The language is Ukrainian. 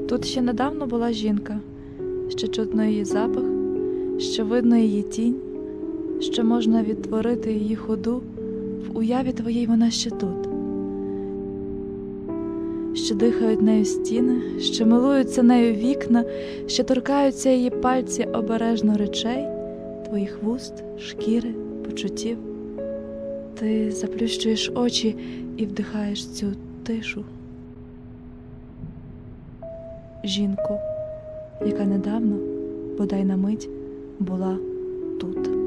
Тут ще недавно була жінка, ще чутно її запах, ще видно її тінь, ще можна відтворити її ходу, в уяві твоїй вона ще тут. Ще дихають нею стіни, ще милуються нею вікна, ще торкаються її пальці обережно речей, твоїх вуст, шкіри, почуттів. Ти заплющуєш очі і вдихаєш цю тишу. Жінку, яка недавно, бодай на мить, була тут.